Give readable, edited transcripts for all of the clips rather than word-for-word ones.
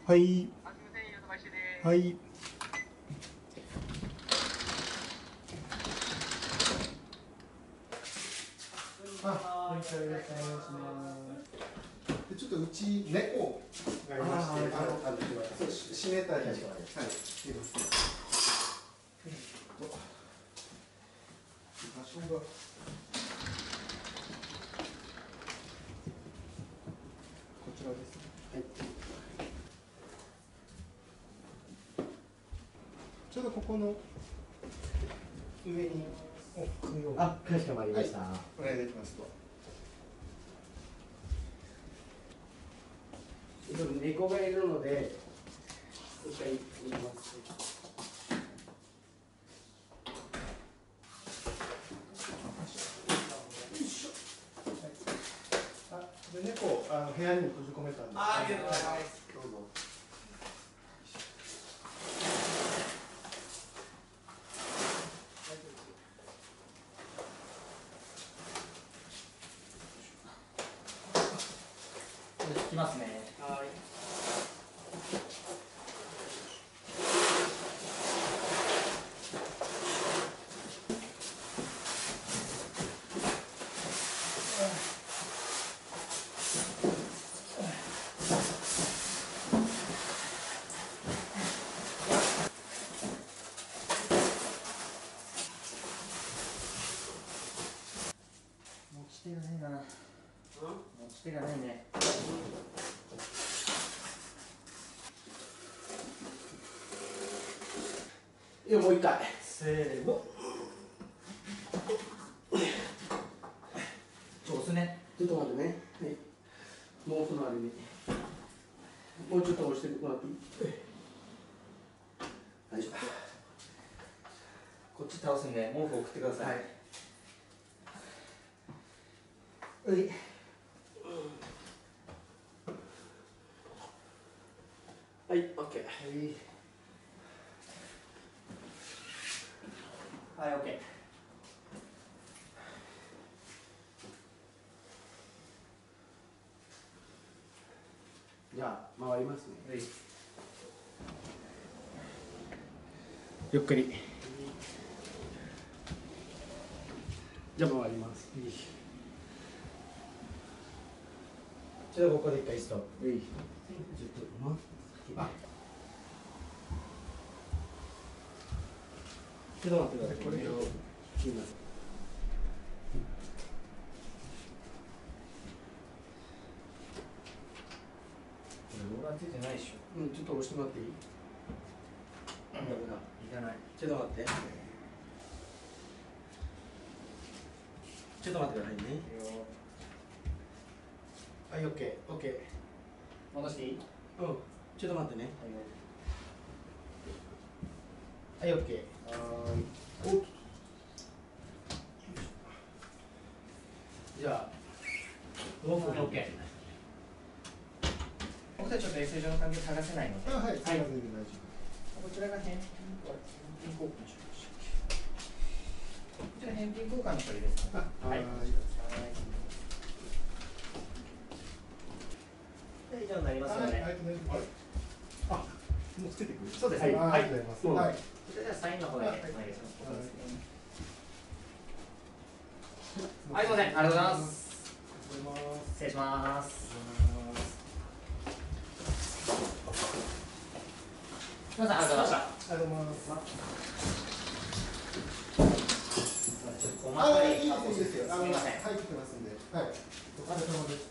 はい。はい。あ、こんにちは。よろしくお願いします。で、ちょっとうち猫がいまして、閉めたり、はい、しています。場所が。こちらですね。はい。ちょうどここの上に置くように。 あ、かしこまりました。はい、 お願いできますと。 猫がいるので、一回見ます。 で、猫、部屋に閉じ込めたんで。 ありがとうございます。どうぞ。 聞きますね。 はい。 持ち手がないな。持ち手がないね。 いや、もう一回。 せーの。押すね。 ちょっと待ってね。はい。毛布のあれに。もうちょっと押してもらっていい？はい。 こっち倒すんで、毛布送ってください。 はい。はい。はい、オッケー。 はい、オッケー。 じゃあ、回りますね。 はい。 ゆっくり。じゃあ、回ります。 ちょっとここで一回ストップ。 ちょっと待って。ちょっと待ってください。これを気になる。 ローラーついてないでしょ。 うん、ちょっと押してもらっていい？ いらない。 ちょっと待って。ちょっと待ってくださいね。はい、オッケー、オッケー。 戻していい？ うん、ちょっと待ってね。 はい。 はい、オッケー。おっ。じゃあ、 オッケー。僕たちちょっと S 上の関係剥がせないので。 はい、すみません、大丈夫。 こちらが返品交換の処理でしたっけ？こちら返品交換の処理ですか？はい。以上になりますので。 あ、もうつけてくる。 そうですね。 ありがとうございます。はい。 それではサインの方でお願いします。はい、すみません。ありがとうございます。失礼します。すみません、ありがとうございました。 ありがとうございます。 細かいいいですよ。 すみません。 入ってますんで。はい。お疲れ様です。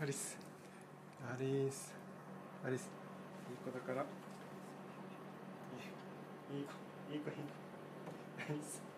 アリスアリスアリス、いい子だから、いい子いい子いい子アリス。